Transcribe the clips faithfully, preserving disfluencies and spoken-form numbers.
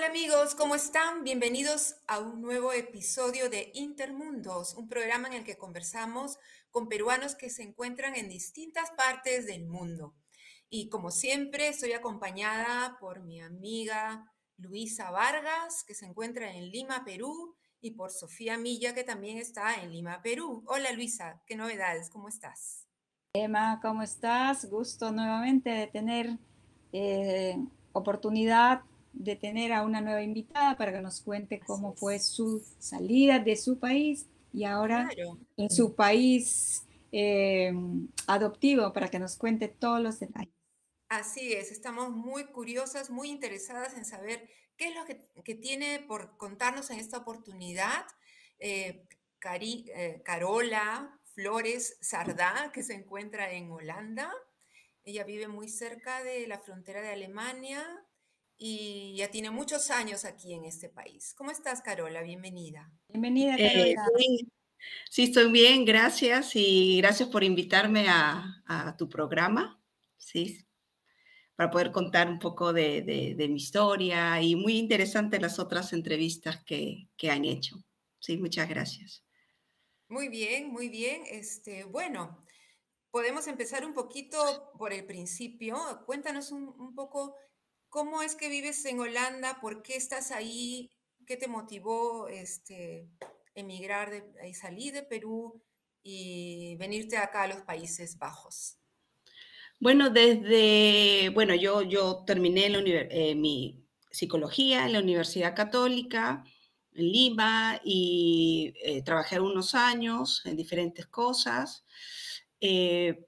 amigos, ¿cómo están? Bienvenidos a un nuevo episodio de Intermundos, un programa en el que conversamos con peruanos que se encuentran en distintas partes del mundo. Y como siempre, estoy acompañada por mi amiga Luisa Vargas, que se encuentra en Lima, Perú, y por Sofía Milla, que también está en Lima, Perú. Hola Luisa, ¿qué novedades? ¿Cómo estás? Emma, ¿cómo estás? Gusto nuevamente de tener eh, oportunidad de tener a una nueva invitada para que nos cuente Así cómo fue es. su salida de su país y ahora Claro. en su país eh, adoptivo para que nos cuente todos los detalles. Así es, estamos muy curiosas, muy interesadas en saber qué es lo que, que tiene por contarnos en esta oportunidad eh, Cari- eh, Carola Flores Sardá, que se encuentra en Holanda. Ella vive muy cerca de la frontera de Alemania y ya tiene muchos años aquí en este país. ¿Cómo estás, Carola? Bienvenida. Bienvenida, Eh, Carola. sí, sí, estoy bien, gracias y gracias por invitarme a, a tu programa, sí, para poder contar un poco de, de, de mi historia y muy interesante las otras entrevistas que, que han hecho. Sí, muchas gracias. Muy bien, muy bien. Este, bueno. Podemos empezar un poquito por el principio. Cuéntanos un, un poco cómo es que vives en Holanda, por qué estás ahí, qué te motivó este, emigrar de, y salir de Perú y venirte acá a los Países Bajos. Bueno, desde, bueno, yo, yo terminé la univer- eh, mi psicología en la Universidad Católica en Lima y eh, trabajé unos años en diferentes cosas. Eh,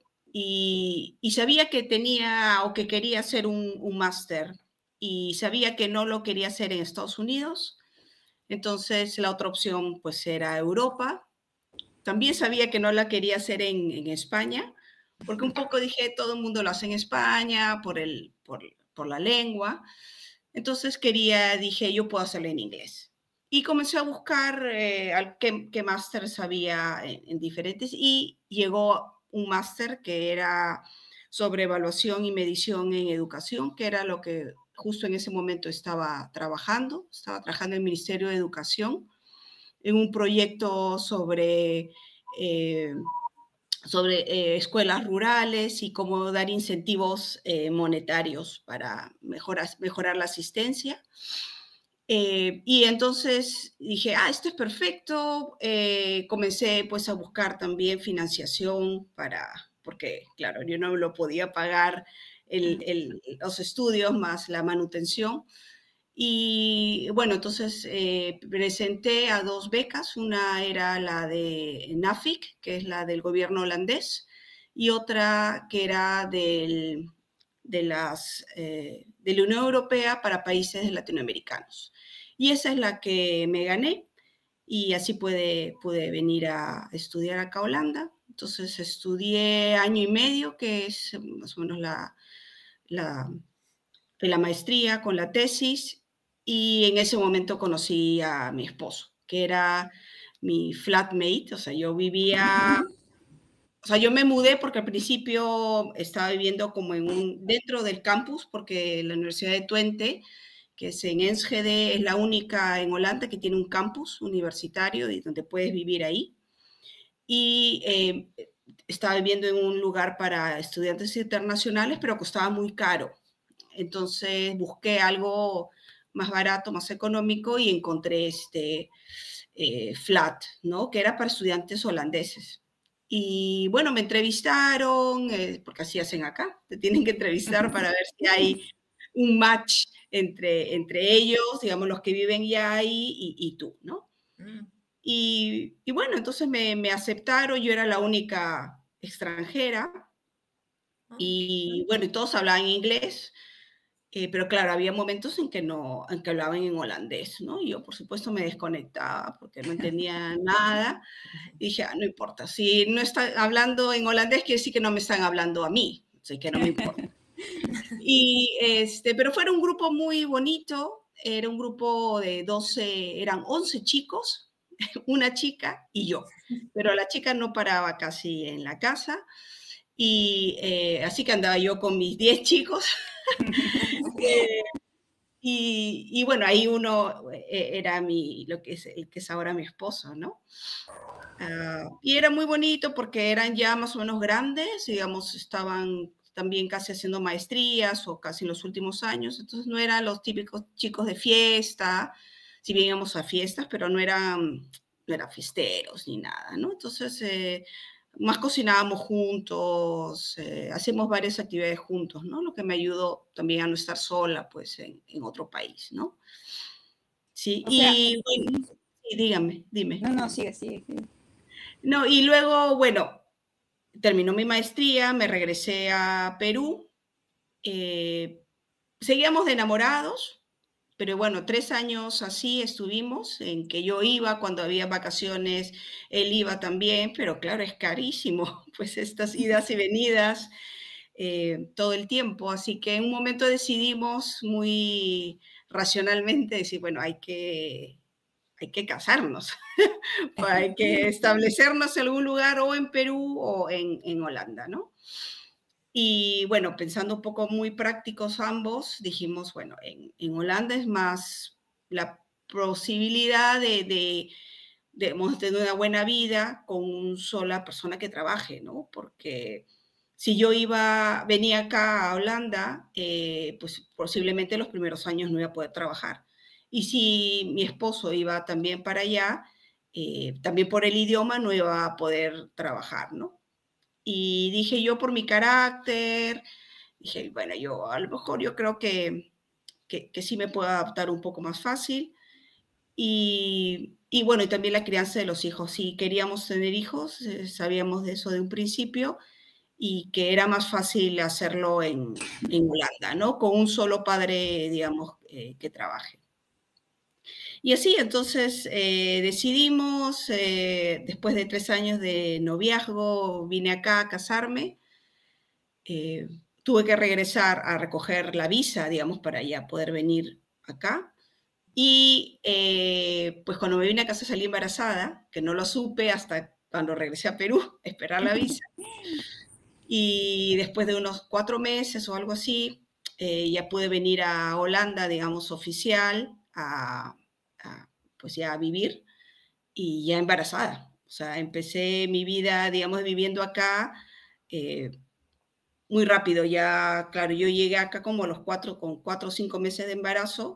y, y, sabía que tenía o que quería hacer un, un máster y sabía que no lo quería hacer en Estados Unidos. Entonces la otra opción pues era Europa. También sabía que no la quería hacer en, en España, porque un poco dije, todo el mundo lo hace en España por, el, por, por la lengua. Entonces quería, dije, yo puedo hacerlo en inglés. Y comencé a buscar eh, qué, qué másteres había en, en diferentes y llegó un máster que era sobre evaluación y medición en educación, que era lo que justo en ese momento estaba trabajando. Estaba trabajando en el Ministerio de Educación en un proyecto sobre, eh, sobre eh, escuelas rurales y cómo dar incentivos eh, monetarios para mejorar, mejorar la asistencia. Eh, y entonces dije, ah, esto es perfecto. Eh, comencé pues a buscar también financiación para, porque claro, yo no lo podía pagar el, el, los estudios más la manutención. Y bueno, entonces eh, presenté a dos becas. Una era la de NAFIC, que es la del gobierno holandés, y otra que era del, de, las, eh, de la Unión Europea para países latinoamericanos. Y esa es la que me gané y así pude, pude venir a estudiar acá a Holanda. Entonces estudié año y medio, que es más o menos la, la, la maestría con la tesis, y en ese momento conocí a mi esposo, que era mi flatmate, o sea, yo vivía, o sea, yo me mudé porque al principio estaba viviendo como en un, dentro del campus, porque la Universidad de Twente, que es en Enschede, es la única en Holanda que tiene un campus universitario y donde puedes vivir ahí. Y eh, estaba viviendo en un lugar para estudiantes internacionales, pero costaba muy caro. Entonces busqué algo más barato, más económico y encontré este eh, flat, ¿no? Que era para estudiantes holandeses. Y bueno, me entrevistaron, eh, porque así hacen acá, te tienen que entrevistar para ver si hay un match entre, entre ellos, digamos, los que viven ya ahí y, y tú, ¿no? Mm. Y, y bueno, entonces me, me aceptaron, yo era la única extranjera Oh. y bueno, y todos hablaban inglés. Eh, pero claro, había momentos en que no, en que hablaban en holandés, ¿no? Y yo, por supuesto, me desconectaba porque no entendía nada. Y dije, ah, no importa, si no están hablando en holandés, quiere decir que no me están hablando a mí, así que no me importa. Y este, pero fue un grupo muy bonito, era un grupo de doce, eran once chicos, una chica y yo, pero la chica no paraba casi en la casa, y eh, así que andaba yo con mis diez chicos. Y, y bueno, ahí uno era mi, lo que es, el que es ahora mi esposo, ¿no? Uh, y era muy bonito porque eran ya más o menos grandes, digamos, estaban también casi haciendo maestrías o casi en los últimos años, entonces no eran los típicos chicos de fiesta, si bien íbamos a fiestas, pero no eran, no eran fiesteros ni nada, ¿no? Entonces, eh, más cocinábamos juntos, eh, hacemos varias actividades juntos, ¿no? Lo que me ayudó también a no estar sola, pues, en, en otro país, ¿no? Sí, O sea, y bueno, sí, dígame, dime. No, no, sigue, sigue, sigue. No, y luego, bueno, terminó mi maestría, me regresé a Perú, eh, seguíamos de enamorados, pero bueno, tres años así estuvimos, en que yo iba cuando había vacaciones, él iba también, pero claro, es carísimo, pues estas idas y venidas eh, todo el tiempo, así que en un momento decidimos muy racionalmente decir, bueno, hay que, hay que casarnos, hay que establecernos en algún lugar o en Perú o en, en Holanda, ¿no? Y bueno, pensando un poco muy prácticos ambos, dijimos, bueno, en, en Holanda es más la posibilidad de, de, de, de tener una buena vida con una sola persona que trabaje, ¿no? Porque si yo iba, venía acá a Holanda, eh, pues posiblemente los primeros años no iba a poder trabajar. Y si mi esposo iba también para allá, eh, también por el idioma no iba a poder trabajar, ¿no? Y dije yo por mi carácter, dije, bueno, yo a lo mejor yo creo que, que, que sí me puedo adaptar un poco más fácil. Y, y, bueno, y también la crianza de los hijos. Si queríamos tener hijos, eh, sabíamos de eso de un principio y que era más fácil hacerlo en, en Holanda, ¿no? Con un solo padre, digamos, eh, que trabaje. Y así, entonces eh, decidimos, eh, después de tres años de noviazgo, vine acá a casarme. Eh, tuve que regresar a recoger la visa, digamos, para ya poder venir acá. Y eh, pues cuando me vine a casa salí embarazada, que no lo supe hasta cuando regresé a Perú, esperar la visa. Y después de unos cuatro meses o algo así, eh, ya pude venir a Holanda, digamos, oficial, a, a, pues ya a vivir y ya embarazada. O sea, empecé mi vida, digamos, viviendo acá eh, muy rápido. Ya, claro, yo llegué acá como a los cuatro, con cuatro o cinco meses de embarazo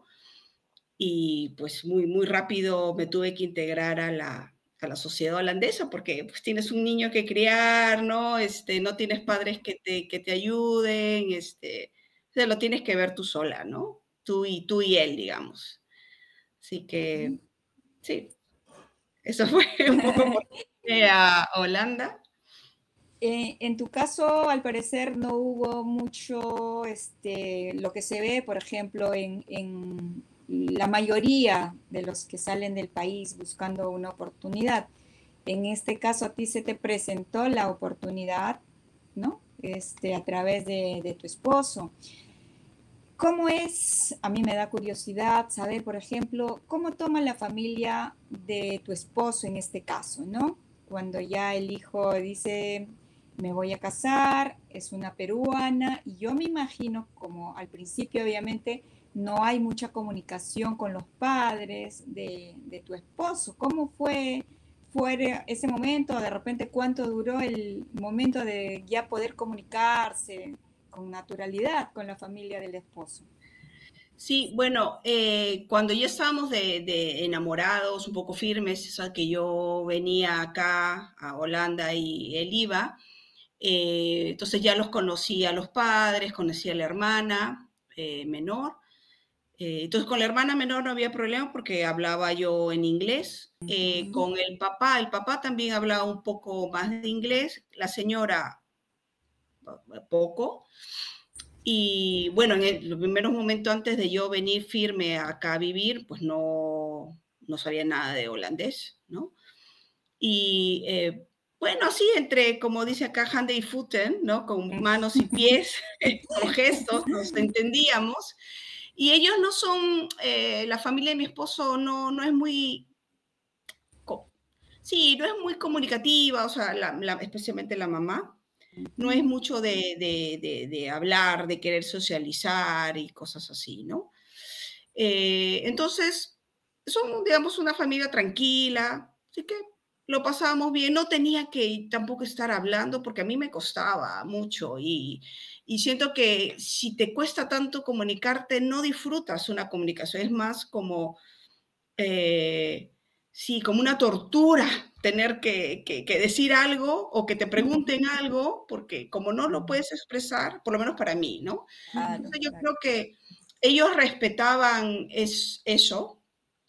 y pues muy, muy rápido me tuve que integrar a la, a la sociedad holandesa porque pues tienes un niño que criar, ¿no? Este, no tienes padres que te, que te ayuden, este, o sea, lo tienes que ver tú sola, ¿no? Tú y, tú y él, digamos. Así que, sí, eso fue un poco por a Holanda. Eh, en tu caso, al parecer, no hubo mucho, este, lo que se ve, por ejemplo, en, en la mayoría de los que salen del país buscando una oportunidad. En este caso, a ti se te presentó la oportunidad, ¿no? Este, a través de, de tu esposo. ¿Cómo es? A mí me da curiosidad saber, por ejemplo, cómo toma la familia de tu esposo en este caso, ¿no? Cuando ya el hijo dice, me voy a casar, es una peruana, y yo me imagino, como al principio obviamente no hay mucha comunicación con los padres de, de tu esposo. ¿Cómo fue, fue ese momento? De repente, ¿cuánto duró el momento de ya poder comunicarse con naturalidad con la familia del esposo? Sí, bueno, eh, cuando ya estábamos de, de enamorados, un poco firmes, o sea, que yo venía acá a Holanda y él iba, eh, entonces ya los conocía a los padres, conocía a la hermana eh, menor. Eh, entonces con la hermana menor no había problema porque hablaba yo en inglés. Eh, con el papá, el papá también hablaba un poco más de inglés, la señora poco. Y bueno, en el, los primeros momentos antes de yo venir firme acá a vivir, pues no, no sabía nada de holandés, ¿no? Y eh, bueno, sí, entre, como dice acá, hande y voeten, ¿no? Con manos y pies, con gestos, nos entendíamos. Y ellos no son, eh, la familia de mi esposo no, no es muy, sí, no es muy comunicativa, o sea, la, la, especialmente la mamá. No es mucho de, de, de, de hablar, de querer socializar y cosas así, ¿no? Eh, entonces, son, digamos, una familia tranquila, así que lo pasábamos bien. No tenía que tampoco estar hablando porque a mí me costaba mucho y, y siento que si te cuesta tanto comunicarte, no disfrutas una comunicación. Es más como, eh, sí, como una tortura tener que, que, que decir algo o que te pregunten algo, porque como no lo puedes expresar, por lo menos para mí, ¿no? Claro, Entonces yo claro. creo que ellos respetaban es, eso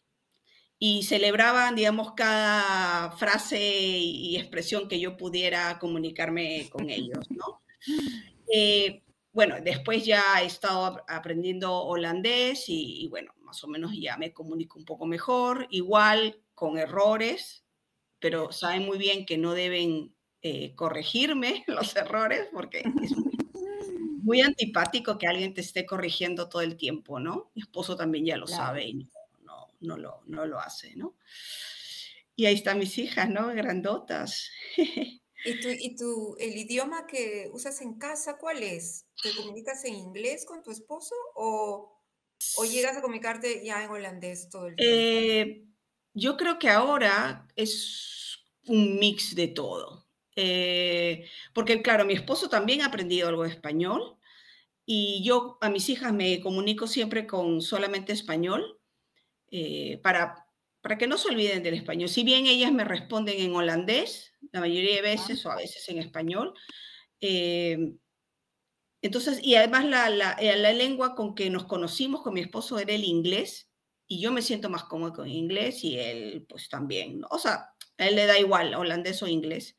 y celebraban, digamos, cada frase y expresión que yo pudiera comunicarme con ellos, ¿no? Eh, bueno, después ya he estado aprendiendo holandés y, y, bueno, más o menos ya me comunico un poco mejor, igual con errores, pero saben muy bien que no deben eh, corregirme los errores porque es muy, muy antipático que alguien te esté corrigiendo todo el tiempo, ¿no? Mi esposo también ya lo Claro. sabe y no, no, no, lo, no lo hace, ¿no? Y ahí están mis hijas, ¿no? Grandotas. ¿Y tu, y tu, el idioma que usas en casa, cuál es? ¿Te comunicas en inglés con tu esposo o, o llegas a comunicarte ya en holandés todo el tiempo? Eh, yo creo que ahora es un mix de todo. Eh, porque, claro, mi esposo también ha aprendido algo de español y yo a mis hijas me comunico siempre con solamente español eh, para, para que no se olviden del español. Si bien ellas me responden en holandés, la mayoría de veces o a veces en español, eh, entonces, y además la, la, eh, la, lengua con que nos conocimos con mi esposo era el inglés, y yo me siento más cómodo con inglés y él pues también, ¿no? O sea, a él le da igual, holandés o inglés.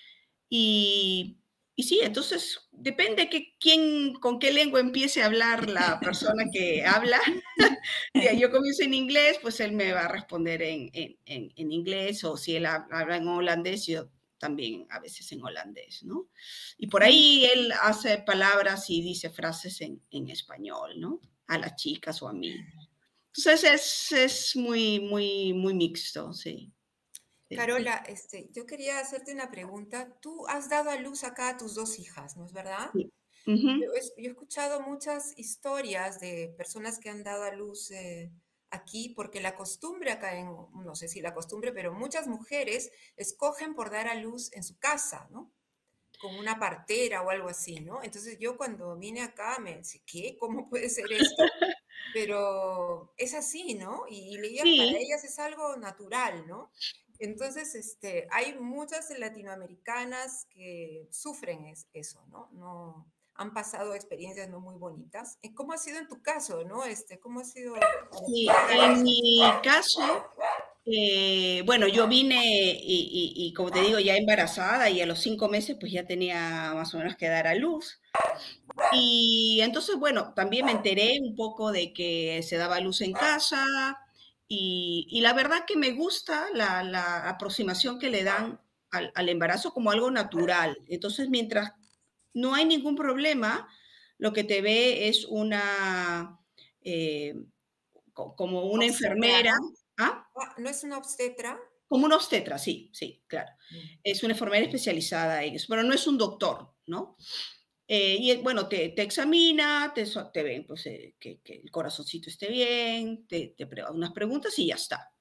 Y, y sí, entonces depende que quién, con qué lengua empiece a hablar la persona que habla. Si yo comienzo en inglés, pues él me va a responder en, en, en, en inglés, o si él habla en holandés, yo también a veces en holandés, ¿no? Y por ahí él hace palabras y dice frases en, en español, ¿no? A las chicas o a mí. Entonces es, es muy, muy, muy mixto, sí. sí. Carola, este, yo quería hacerte una pregunta. Tú has dado a luz acá a tus dos hijas, ¿no es verdad? sí. Uh -huh. Yo he, yo he escuchado muchas historias de personas que han dado a luz eh, aquí, porque la costumbre acá en, no sé si la costumbre, pero muchas mujeres escogen por dar a luz en su casa, ¿no? Con una partera o algo así, ¿no? Entonces yo cuando vine acá me decía, ¿qué? ¿Cómo puede ser esto? Pero es así, ¿no? Y, y ellas, para Sí. ellas es algo natural, ¿no? Entonces, este, hay muchas latinoamericanas que sufren es, eso, ¿no? No han pasado experiencias no muy bonitas. ¿Cómo ha sido en tu caso, no? Este, ¿cómo ha sido para ti Sí, llegar a en eso? mi caso, eh, bueno, yo vine y, y, y, como te digo, ya embarazada y a los cinco meses pues ya tenía más o menos que dar a luz. Y entonces, bueno, también me enteré un poco de que se daba luz en casa y, y la verdad que me gusta la, la aproximación que le dan al, al embarazo como algo natural. Entonces, mientras no hay ningún problema, lo que te ve es una... Eh, como una Obstetra, enfermera, ¿no? ¿ah? Ah, ¿no es una obstetra? Como una obstetra, sí, sí, claro. Mm. Es una enfermera especializada en eso, pero no es un doctor, ¿no? Eh, y bueno, te, te examina, te, te ven pues, eh, que, que, el corazoncito esté bien, te, te hace unas preguntas y ya está.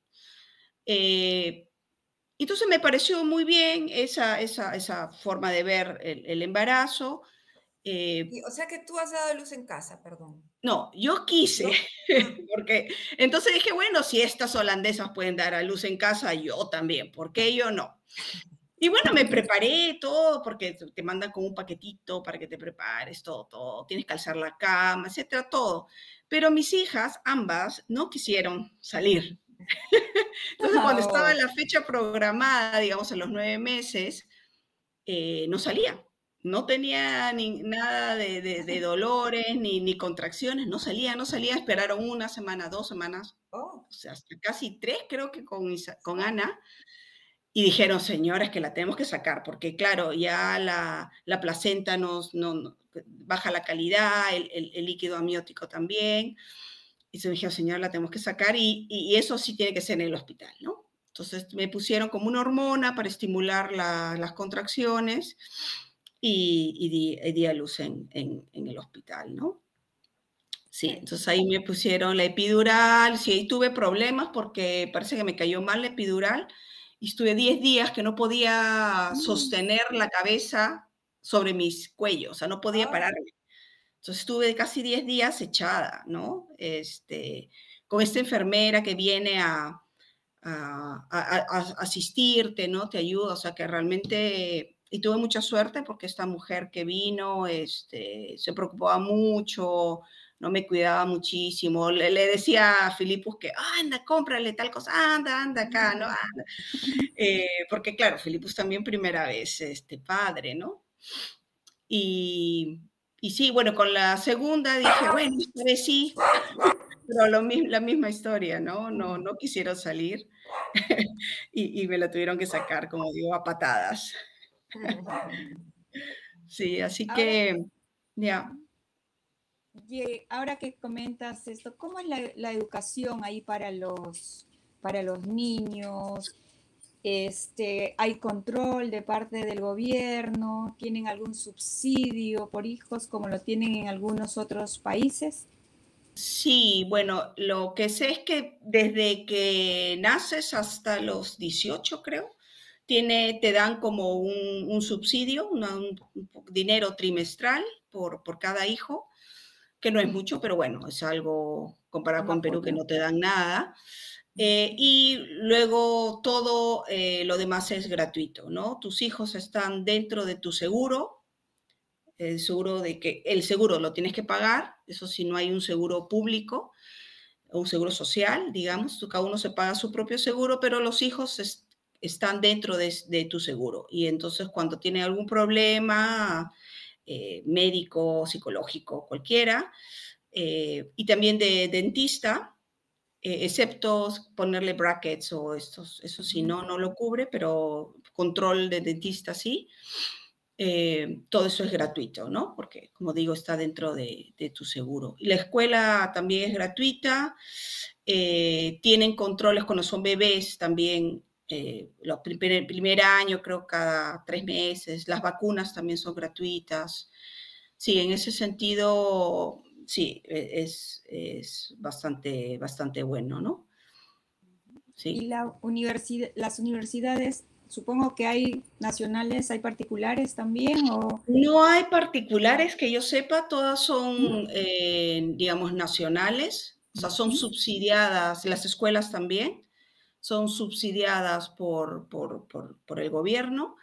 Eh, entonces me pareció muy bien esa, esa, esa forma de ver el, el embarazo. Eh, Y, o sea que tú has dado luz en casa, perdón. No, yo quise, ¿No? Ah. porque entonces dije, bueno, si estas holandesas pueden dar a luz en casa, yo también, ¿por qué yo no? Y bueno, me preparé todo, porque te mandan con un paquetito para que te prepares, todo, todo, tienes que alzar la cama, etcétera, todo. Pero mis hijas, ambas, no quisieron salir. Entonces, cuando estaba Oh. la fecha programada, digamos, a los nueve meses, eh, no salía. No tenía ni, nada de, de, de dolores ni, ni, contracciones, no salía, no salía, esperaron una semana, dos semanas, Oh. o sea, hasta casi tres creo que con, con Ana, y dijeron, señores, que la tenemos que sacar, porque claro, ya la, la placenta nos, no, no, baja la calidad, el, el, el líquido amniótico también, y se me dijeron, señora, la tenemos que sacar, y, y eso sí tiene que ser en el hospital, ¿no? Entonces me pusieron como una hormona para estimular la, las contracciones y, y, di, y di a luz en, en, en el hospital, ¿no? Sí, entonces ahí me pusieron la epidural, sí, ahí tuve problemas porque parece que me cayó mal la epidural y estuve diez días que no podía sostener la cabeza sobre mis cuellos, o sea, no podía pararme. Entonces estuve casi diez días echada, ¿no? Este, con esta enfermera que viene a, a, a, a asistirte, ¿no? Te ayuda, o sea, que realmente... Y tuve mucha suerte porque esta mujer que vino este, se preocupaba mucho, no me cuidaba muchísimo. Le, le decía a Filipus que, ah, anda, cómprale tal cosa, anda, anda acá, ¿no? Anda. Eh, porque claro, Filipus también primera vez este, padre, ¿no? Y, y sí, bueno, con la segunda dije, bueno, esta vez sí, pero lo, la misma historia, ¿no? No, no quisieron salir y, y me la tuvieron que sacar, como digo, a patadas. Sí, así Ahora, que, ya. Yeah. Ahora que comentas esto, ¿cómo es la, la educación ahí para los, para los niños? Este, ¿hay control de parte del gobierno? ¿Tienen algún subsidio por hijos como lo tienen en algunos otros países? Sí, bueno, lo que sé es que desde que naces hasta los dieciocho, creo, tiene, te dan como un, un subsidio, una, un, un dinero trimestral por, por cada hijo, que no es mucho, pero bueno, es algo comparado Un con Perú que apoyo. no te dan nada. Eh, y luego todo eh, lo demás es gratuito, ¿no? Tus hijos están dentro de tu seguro, el seguro de que el seguro lo tienes que pagar, eso si no hay un seguro público o un seguro social, digamos, tú, cada uno se paga su propio seguro, pero los hijos es, están dentro de, de, tu seguro. Y entonces cuando tiene algún problema eh, médico, psicológico, cualquiera, eh, y también de dentista, eh, excepto ponerle brackets o estos, eso sí, no, no lo cubre, pero control de dentista sí. Eh, todo eso es gratuito, ¿no? Porque, como digo, está dentro de, de tu seguro. Y la escuela también es gratuita. Eh, tienen controles cuando son bebés también. Eh, los primer, el primer año, creo, cada tres meses. Las vacunas también son gratuitas. Sí, en ese sentido, sí, es, es bastante, bastante bueno, ¿no? Y Sí. la universidad, las universidades, supongo que hay nacionales, hay particulares también, o... No hay particulares que yo sepa, todas son, eh, digamos, nacionales, o sea, son subsidiadas, las escuelas también son subsidiadas por, por, por, por el gobierno.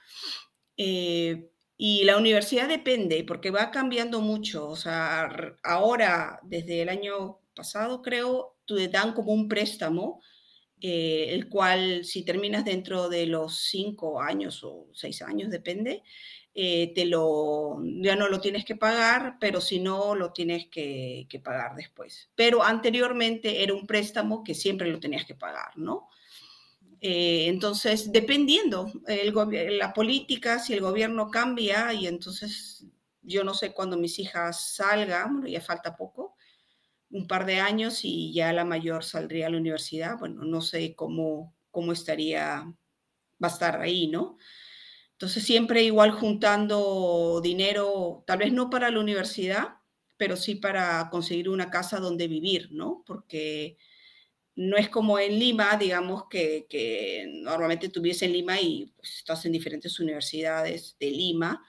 Eh, y la universidad depende, porque va cambiando mucho. O sea, ahora, desde el año pasado, creo, te dan como un préstamo, eh, el cual, si terminas dentro de los cinco años o seis años, depende, eh, te lo, ya no lo tienes que pagar, pero si no, lo tienes que, que pagar después. Pero anteriormente era un préstamo que siempre lo tenías que pagar, ¿no? Eh, entonces, dependiendo, el la política, si el gobierno cambia, y entonces yo no sé cuándo mis hijas salgan, bueno, ya falta poco, un par de años y ya la mayor saldría a la universidad, bueno, no sé cómo, cómo estaría, va a estar ahí, ¿no? Entonces siempre igual juntando dinero, tal vez no para la universidad, pero sí para conseguir una casa donde vivir, ¿no? Porque no es como en Lima, digamos, que, que normalmente tuviese en Lima y pues, estás en diferentes universidades de Lima,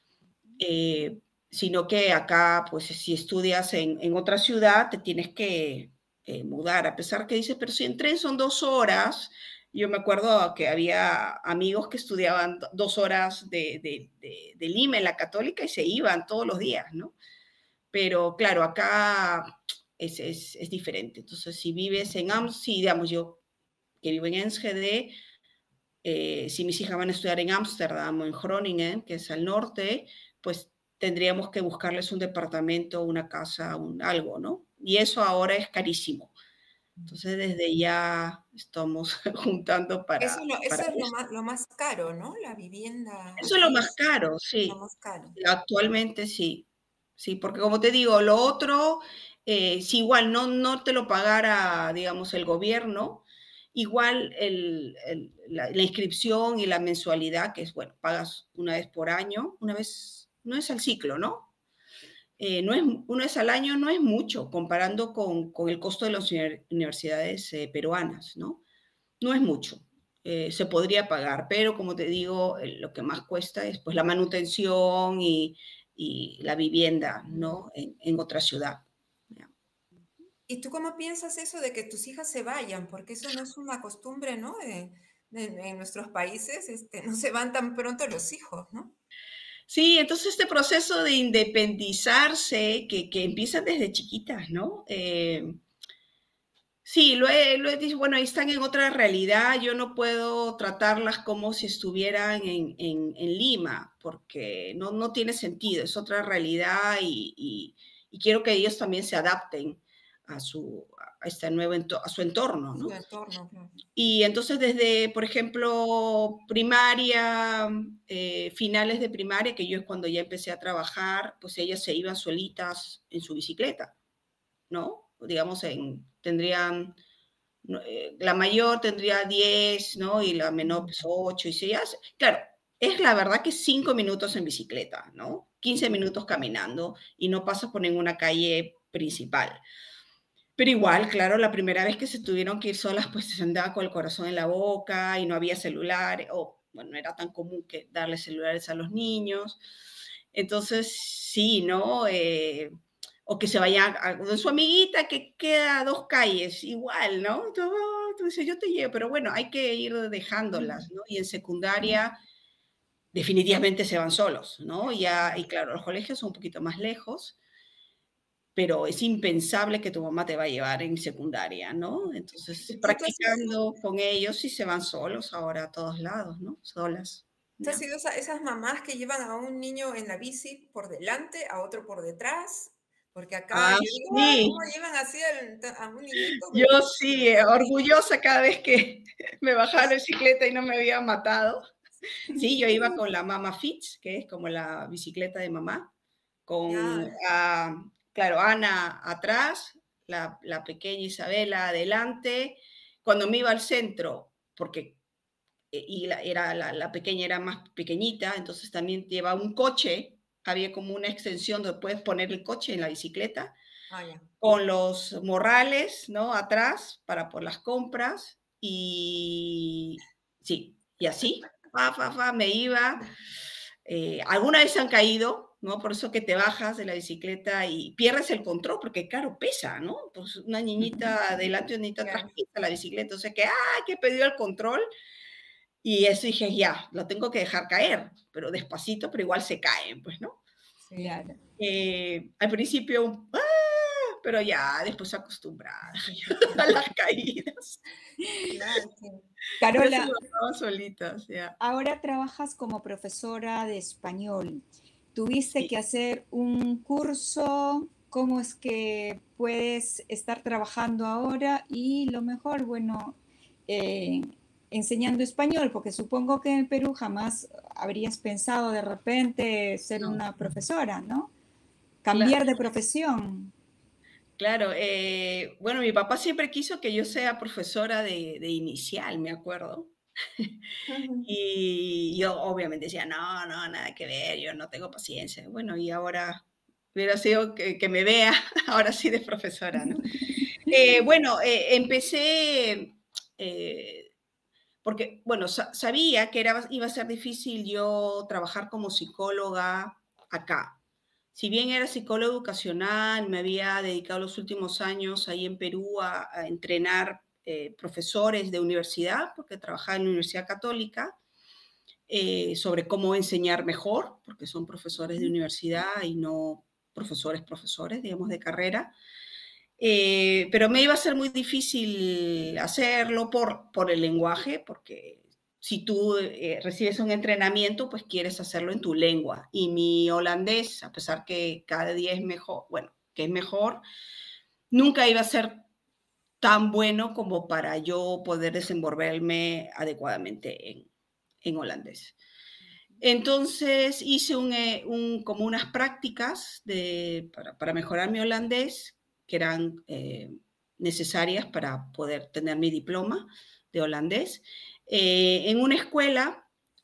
eh, sino que acá, pues si estudias en, en otra ciudad, te tienes que eh, mudar, a pesar que dices, pero si en tren son dos horas, yo me acuerdo que había amigos que estudiaban dos horas de, de, de, de Lima en la Católica y se iban todos los días, ¿no? Pero claro, acá es, es, es diferente. Entonces, si vives en Amsterdam, sí, digamos, yo que vivo en Enschede, eh, si mis hijas van a estudiar en Ámsterdam o en Groningen, que es al norte, pues tendríamos que buscarles un departamento, una casa, un, algo, ¿no? Y eso ahora es carísimo. Entonces, desde ya estamos juntando para, Eso, es lo, para eso es lo eso. más, lo más caro, ¿no? La vivienda Eso es lo aquí más es caro, lo sí. más caro. Actualmente sí. Sí, porque como te digo, lo otro, eh, si igual no, no te lo pagara, digamos, el gobierno, igual el, el, la, la inscripción y la mensualidad, que es, bueno, pagas una vez por año, una vez, no es al ciclo, ¿no? eh, no es, una vez al año no es mucho comparando con, con el costo de las universidades eh, peruanas, ¿no? No es mucho. Eh, se podría pagar, pero como te digo, eh, lo que más cuesta es pues la manutención y, y la vivienda, ¿no? En, en otra ciudad. ¿Y tú cómo piensas eso de que tus hijas se vayan? Porque eso no es una costumbre, ¿no? De- de- en nuestros países, este, no se van tan pronto los hijos, ¿no? Sí, entonces este proceso de independizarse que, que empieza desde chiquitas, ¿no? Eh, sí, lo he, lo he dicho, bueno, ahí están en otra realidad, yo no puedo tratarlas como si estuvieran en, en- en Lima, porque no, no tiene sentido, es otra realidad y, y- y quiero que ellos también se adapten a su, a este nuevo ento- a su entorno, Su ¿no? entorno, claro. Y entonces desde, por ejemplo, primaria, eh, finales de primaria, que yo es cuando ya empecé a trabajar, pues ellas se iban solitas en su bicicleta, ¿no? Digamos, en, tendrían, no, eh, la mayor tendría diez, ¿no? Y la menor pues ocho y seis. Claro, es la verdad que cinco minutos en bicicleta, ¿no? quince minutos caminando y no pasas por ninguna calle principal. Pero igual, claro, la primera vez que se tuvieron que ir solas, pues se andaba con el corazón en la boca y no había celular, o bueno, no era tan común que darle celulares a los niños. Entonces, sí, ¿no? Eh, o que se vaya a, a su amiguita que queda a dos calles, igual, ¿no? Entonces, yo te llevo, pero bueno, hay que ir dejándolas, ¿no? Y en secundaria definitivamente se van solos, ¿no? Ya, y claro, los colegios son un poquito más lejos, pero es impensable que tu mamá te va a llevar en secundaria, ¿no? Entonces, ¿Tú, tú has sido, practicando con ellos y se van solos ahora a todos lados, ¿no? Solas. tú has ¿Ya? sido esa- esas mamás que llevan a un niño en la bici por delante, a otro por detrás? Porque acá Ah, yo digo, ah, ¿cómo sí, llevan así al- a un niñito yo bebé sí, eh, delante? orgullosa cada vez que me bajaba la bicicleta y no me había matado. Sí, yo iba con la Mama Fits, que es como la bicicleta de mamá, con, Ya, ah, claro, Ana atrás, la, la pequeña Isabela adelante. Cuando me iba al centro, porque eh, y la, era, la, la, pequeña era más pequeñita, entonces también llevaba un coche, había como una extensión donde puedes poner el coche en la bicicleta, ah, ya. con los morrales, ¿no? Atrás para por las compras y sí, y así, fa, fa, fa, me iba. Eh, alguna vez han caído, ¿no? Por eso que te bajas de la bicicleta y pierdes el control, porque claro, pesa, ¿no? Pues una niñita adelante, una niñita atrás Ya. pisa la bicicleta, o sea que, ¡ah, que perdió el control! Y eso dije, ya, lo tengo que dejar caer, pero despacito, pero igual se caen, pues, ¿no? Sí. Claro. Eh, al principio, ¡ah! Pero ya después acostumbrada a las caídas. Claro, sí. Ya se Carola, bajaban solitas, ya. ahora trabajas como profesora de español. ¿Tuviste Sí. que hacer un curso? ¿Cómo es que puedes estar trabajando ahora? Y lo mejor, bueno, eh, enseñando español, porque supongo que en Perú jamás habrías pensado de repente ser No, una profesora, ¿no? claro, Cambiar de profesión. claro. Eh, bueno, mi papá siempre quiso que yo sea profesora de, de inicial, me acuerdo. Ujú. Y yo obviamente decía, no, no, nada que ver, yo no tengo paciencia. Bueno, y ahora hubiera sido que, que me vea, ahora sí de profesora, ¿no? Eh, bueno, eh, empecé, eh, porque, bueno, sa sabía que era, iba a ser difícil yo trabajar como psicóloga acá. Si bien era psicóloga educacional, me había dedicado los últimos años ahí en Perú a, a entrenar eh, profesores de universidad, porque trabajaba en la Universidad Católica, eh, sobre cómo enseñar mejor, porque son profesores de universidad y no profesores, profesores, digamos, de carrera. Eh, pero me iba a ser muy difícil hacerlo por, por el lenguaje, porque si tú eh, recibes un entrenamiento, pues quieres hacerlo en tu lengua. Y mi holandés, a pesar que cada día es mejor, bueno, que es mejor, nunca iba a ser tan bueno como para yo poder desenvolverme adecuadamente en, en holandés. Entonces hice un, eh, un, como unas prácticas de, para, para, mejorar mi holandés, que eran eh, necesarias para poder tener mi diploma de holandés, eh, en una escuela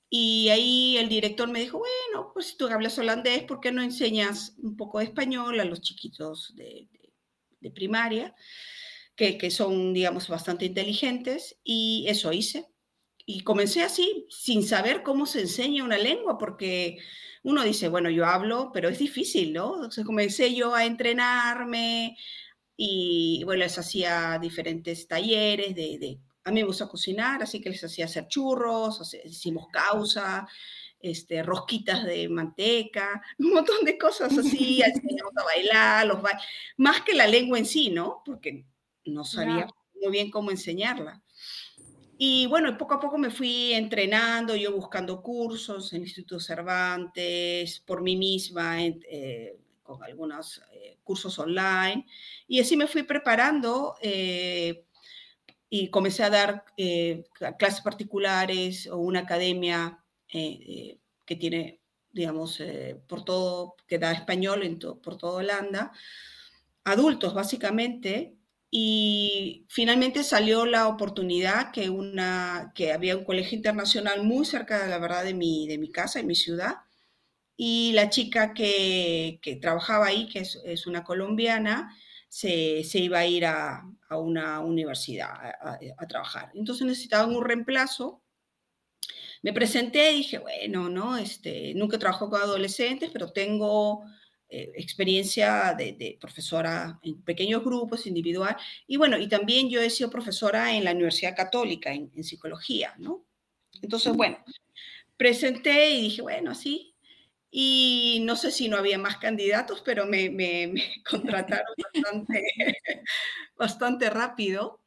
Y ahí el director me dijo, bueno, pues si tú hablas holandés, ¿por qué no enseñas un poco de español a los chiquitos de, de, de primaria, que, que son, digamos, bastante inteligentes? Y eso hice. Y comencé así, sin saber cómo se enseña una lengua, porque uno dice, bueno, yo hablo, pero es difícil, ¿no? Entonces comencé yo a entrenarme y, bueno, les hacía diferentes talleres de, de a mí me gusta cocinar, así que les hacía hacer churros, hicimos causa, este, rosquitas de manteca, un montón de cosas así, enseñamos a bailar, los ba más que la lengua en sí, ¿no? Porque no sabía Ya. muy bien cómo enseñarla. Y bueno, poco a poco me fui entrenando, yo buscando cursos en el Instituto Cervantes, por mí misma, en, eh, con algunos eh, cursos online, y así me fui preparando eh, y comencé a dar eh, clases particulares o una academia eh, eh, que tiene, digamos, eh, por todo, que da español en to, por toda Holanda, adultos básicamente, y finalmente salió la oportunidad que, una, que había un colegio internacional muy cerca, de la verdad, de mi, de mi casa, en mi ciudad, y la chica que, que trabajaba ahí, que es, es una colombiana, se, se, iba a ir a, a una universidad a, a, a, trabajar. Entonces necesitaban un reemplazo. Me presenté y dije, bueno, ¿no? Este, nunca he trabajado con adolescentes, pero tengo eh, experiencia de, de, profesora en pequeños grupos, individual. Y bueno, y también yo he sido profesora en la Universidad Católica, en, en psicología, ¿no? Entonces, bueno, presenté y dije, bueno, así. Y no sé si no había más candidatos, pero me, me, me contrataron bastante, bastante rápido.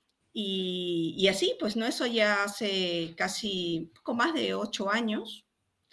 Y, y, así, pues, ¿no? Eso ya hace casi poco más de ocho años.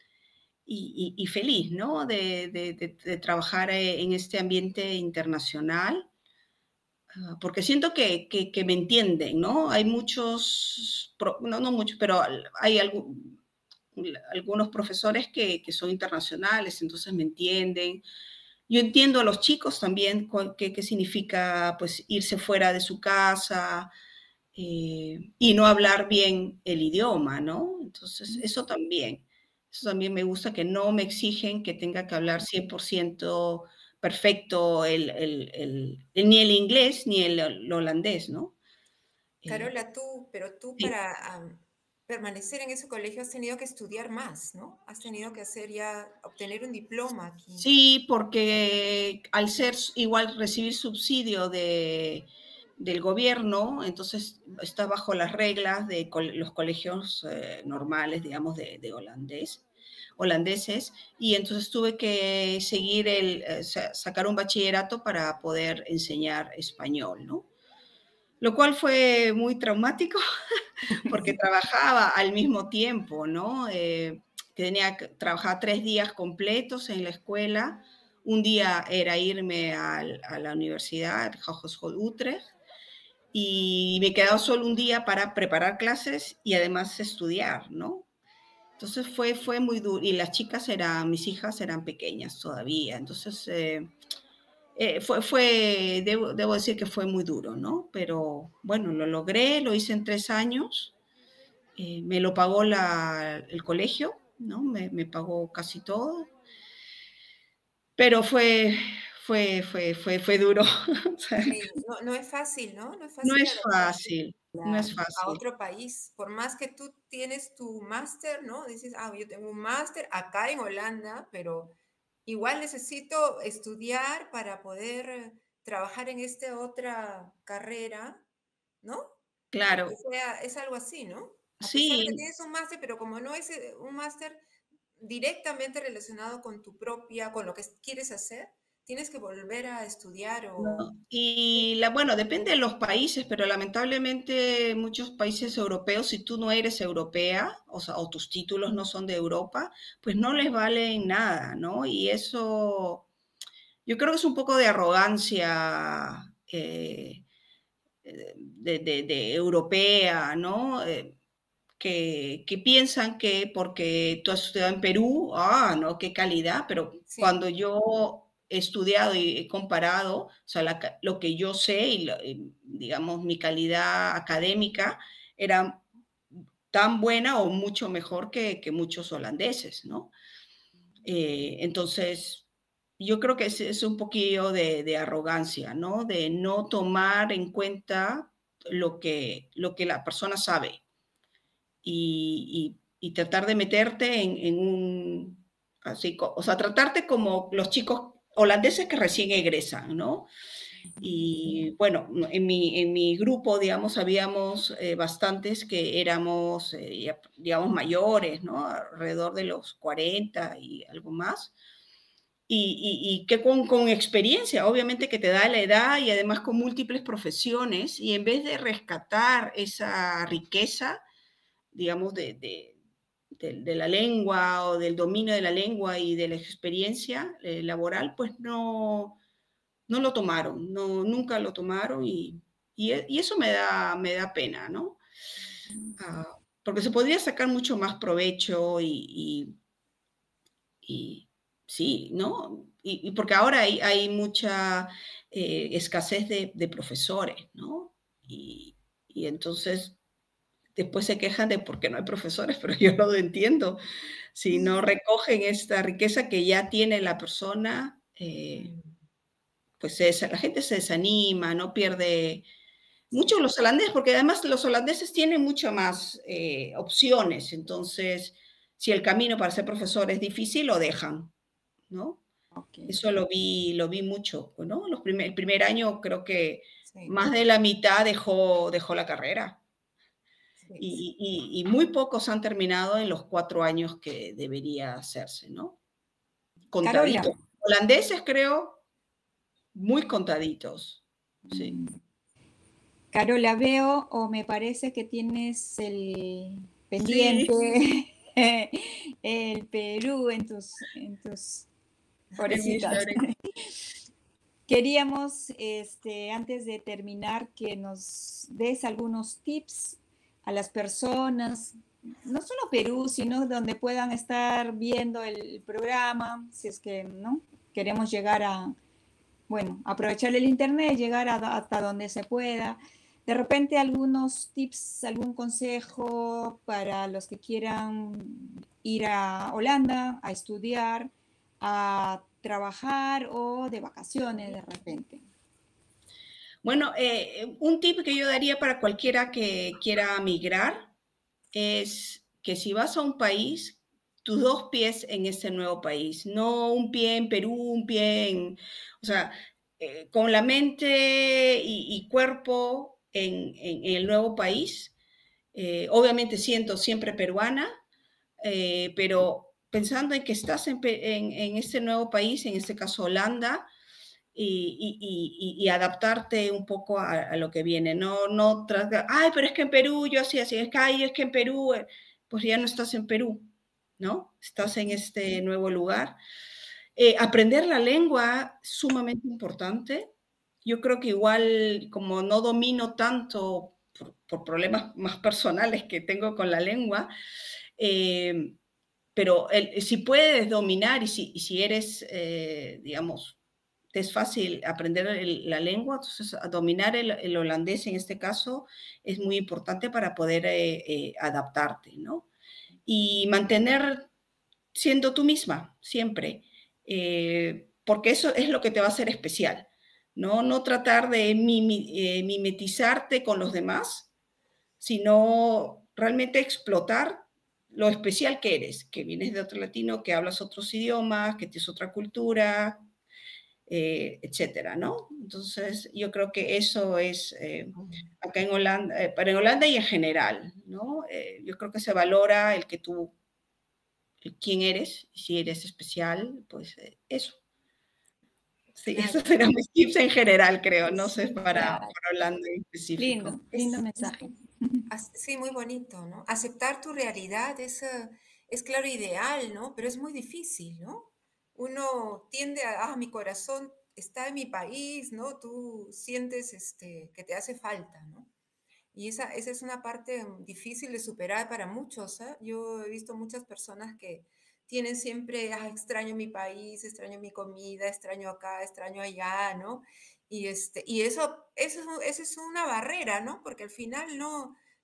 Y, y, y feliz, ¿no? De, de, de, de, trabajar en este ambiente internacional, porque siento que, que, que me entienden, ¿no? Hay muchos, no, no muchos, pero hay algún, algunos profesores que, que, son internacionales, entonces me entienden. Yo entiendo a los chicos también qué, qué significa pues irse fuera de su casa eh, y no hablar bien el idioma, ¿no? Entonces, eso también, eso también me gusta, que no me exigen que tenga que hablar cien por ciento perfecto el, el, el, el, ni el inglés ni el, el holandés, ¿no? Carola, eh, tú, pero tú sí. para um, permanecer en ese colegio has tenido que estudiar más, ¿no? Has tenido que hacer ya, obtener un diploma aquí. Sí, porque al ser igual recibir subsidio de, del gobierno, entonces está bajo las reglas de col los colegios eh, normales, digamos, de, de holandés, holandeses, y entonces tuve que seguir el, eh, sacar un bachillerato para poder enseñar español, ¿no? Lo cual fue muy traumático porque trabajaba al mismo tiempo, ¿no? Eh, tenía que trabajar tres días completos en la escuela. Un día era irme a, a la universidad, Hogeschool Utrecht, y me quedaba solo un día para preparar clases y además estudiar, ¿no? Entonces fue, fue muy duro. Y las chicas eran, mis hijas eran pequeñas todavía. Entonces eh, eh, fue, fue debo, debo decir que fue muy duro, ¿no? Pero bueno, lo logré, lo hice en tres años. Eh, me lo pagó la, el colegio, ¿no? Me, me, pagó casi todo. Pero fue, fue, fue, fue, fue duro. Sí, no, no es fácil, ¿no? No es No fácil es adaptarse fácil, no a, es a fácil. otro país. Por más que tú tienes tu máster, ¿no? Dices, ah, yo tengo un máster acá en Holanda, pero igual necesito estudiar para poder trabajar en esta otra carrera, ¿no? Aunque Claro, sea, es algo así, ¿no? A pesar de que sí. tienes un máster, pero como no es eh, un máster directamente relacionado con tu propia, con lo que quieres hacer, tienes que volver a estudiar o... No. Y la, bueno, depende de los países, pero lamentablemente muchos países europeos, si tú no eres europea, o sea, o tus títulos no son de Europa, pues no les valen nada, ¿no? Y eso, yo creo que es un poco de arrogancia eh, de, de, de, europea, ¿no? Eh, que, que, piensan que porque tú has estudiado en Perú, ah, no, qué calidad, pero Sí. cuando yo he estudiado y he comparado, o sea, la, lo que yo sé y, lo, y, digamos, mi calidad académica era tan buena o mucho mejor que, que muchos holandeses, ¿no? Eh, entonces, yo creo que es, es un poquillo de, de arrogancia, ¿no? De no tomar en cuenta lo que, lo que la persona sabe y, y, y tratar de meterte en, en un, así, o sea, tratarte como los chicos holandeses que recién egresan, ¿no? Y bueno, en mi, en mi grupo, digamos, habíamos eh, bastantes que éramos, eh, digamos, mayores, ¿no? Alrededor de los cuarenta y algo más. Y, y, y que con, con, experiencia, obviamente que te da la edad y además con múltiples profesiones, y en vez de rescatar esa riqueza, digamos, de, de, de, de la lengua o del dominio de la lengua y de la experiencia eh, laboral, pues no, no lo tomaron, no, nunca lo tomaron y, y, y eso me da, me da pena, ¿no? Uh, porque se podría sacar mucho más provecho y, y, y sí, ¿no? Y, y, porque ahora hay, hay mucha eh, escasez de, de, profesores, ¿no? Y, y entonces después se quejan de por qué no hay profesores, pero yo no lo entiendo. Si no recogen esta riqueza que ya tiene la persona, eh, pues es, la gente se desanima, no pierde mucho los holandeses, porque además los holandeses tienen muchas más eh, opciones, entonces si el camino para ser profesor es difícil, lo dejan, ¿no? Okay. Eso lo vi, lo vi mucho, ¿no? Los primer, el primer año creo que sí. Más de la mitad dejó, dejó la carrera. Sí. Y, y, y muy pocos han terminado en los cuatro años que debería hacerse, ¿no? Contaditos. Carola. Holandeses creo, muy contaditos, sí. Carola, veo o me parece que tienes el pendiente, sí. El Perú en tus, en tus horecitas. Queríamos, este, antes de terminar, que nos des algunos tips a las personas, no solo Perú, sino donde puedan estar viendo el programa, si es que no queremos llegar a, bueno, aprovechar el internet, llegar a, hasta donde se pueda. De repente algunos tips, algún consejo para los que quieran ir a Holanda a estudiar, a trabajar o de vacaciones de repente. Bueno, eh, un tip que yo daría para cualquiera que quiera migrar es que si vas a un país, tus dos pies en ese nuevo país, no un pie en Perú, un pie en, o sea, eh, con la mente y, y cuerpo en, en, en, el nuevo país. Eh, obviamente siento siempre peruana, eh, pero pensando en que estás en, en, en este nuevo país, en este caso Holanda, y, y, y, y adaptarte un poco a, a, lo que viene. No, no, ay, pero es que en Perú yo hacía así, es que, ay, es que en Perú, pues ya no estás en Perú, ¿no? Estás en este nuevo lugar. Eh, aprender la lengua es sumamente importante. Yo creo que igual, como no domino tanto por, por problemas más personales que tengo con la lengua, eh, pero el, si puedes dominar y si, y si eres, eh, digamos, te es fácil aprender el, la lengua, entonces a dominar el, el, holandés en este caso es muy importante para poder eh, eh, adaptarte, ¿no? Y mantener siendo tú misma, siempre, eh, porque eso es lo que te va a hacer especial, ¿no? No tratar de mimi, eh, mimetizarte con los demás, sino realmente explotar lo especial que eres, que vienes de otro latino, que hablas otros idiomas, que tienes otra cultura, eh, etcétera, ¿no? Entonces, yo creo que eso es eh, acá en Holanda, eh, para en Holanda y en general, ¿no? Eh, yo creo que se valora el que tú, el quién eres, y si eres especial, pues eh, eso. Sí, claro. Esos serán mis tips en general, creo, no sé, para, claro. para Holanda en específico. Lindo, lindo es, mensaje. Sí, muy bonito, ¿no? Aceptar tu realidad es, es claro ideal, ¿no? Pero es muy difícil, ¿no? Uno tiende a, ah, mi corazón está en mi país, ¿no? Tú sientes este, que te hace falta, ¿no? Y esa, esa es una parte difícil de superar para muchos, ¿eh? Yo he visto muchas personas que tienen siempre, ah, extraño mi país, extraño mi comida, extraño acá, extraño allá, ¿no? Y, este, y eso, eso, eso es una barrera, ¿no? Porque al final no,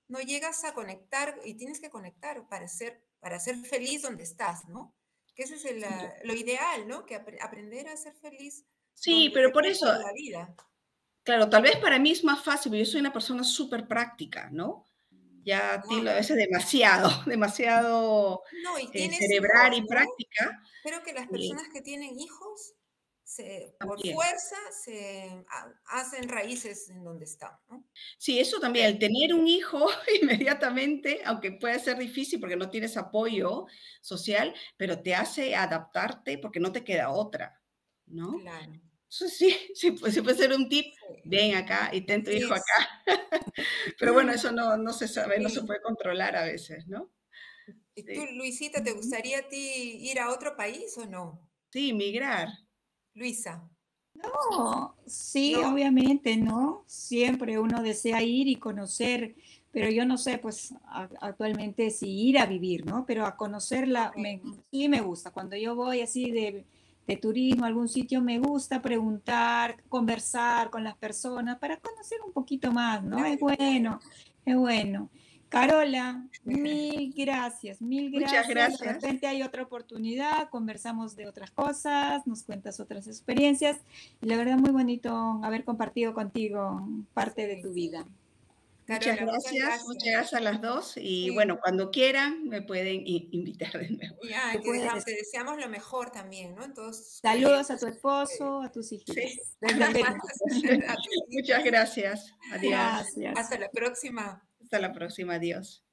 no llegas a conectar y tienes que conectar para ser, para ser feliz donde estás, ¿no? Que ese es el, Sí, ah, lo ideal, ¿no? Que apre- aprender a ser feliz sí, donde te pero por eso, encuentres en la vida. claro, tal vez para mí es más fácil, porque yo soy una persona súper práctica, ¿no? Ya tildo a Ah, veces demasiado, demasiado no, y eh, tienes cerebral hijos, y ¿no? práctica, Creo que las y personas que tienen hijos, se, por también. fuerza, se ha- hacen raíces en donde están, ¿no? Sí, eso también, Creo. el tener un hijo inmediatamente, aunque puede ser difícil porque no tienes apoyo social, pero te hace adaptarte porque no te queda otra, ¿no? Claro. Eso sí, sí, pues, sí puede ser un tip, Sí. ven acá y ten tu Sí, hijo es- acá. Pero bueno, eso no, no se sabe, no se sí. puede controlar a veces, ¿no? ¿Y tú, Sí. Luisita, te Ujú. gustaría a ti ir a otro país o no? Sí, migrar. Luisa, No, sí, ¿no? obviamente, ¿no? Siempre uno desea ir y conocer, pero yo no sé, pues a- actualmente si ir a vivir, ¿no? Pero a conocerla Ok. me, sí me gusta. Cuando yo voy así de, de turismo a algún sitio, me gusta preguntar, conversar con las personas para conocer un poquito más, ¿no? Es Claro, claro. bueno, es bueno. Carola, mil gracias, mil Muchas gracias. De gracias. repente hay otra oportunidad, conversamos de otras cosas, nos cuentas otras experiencias. Y la verdad, muy bonito haber compartido contigo parte de Sí. tu vida. Muchas Carola, muchas gracias, muchas gracias. gracias a las dos y Sí. bueno, cuando quieran me pueden i- invitar de nuevo. Ya, Tú te, deja- puedes. te deseamos lo mejor también, ¿no? En todos tus Saludos a tu proyectos. Eh, esposo, a tus Sí, hijitos. Desde Perú. A tus muchas hijos. gracias. Adiós. Gracias. Hasta la próxima. Hasta la próxima. Adiós.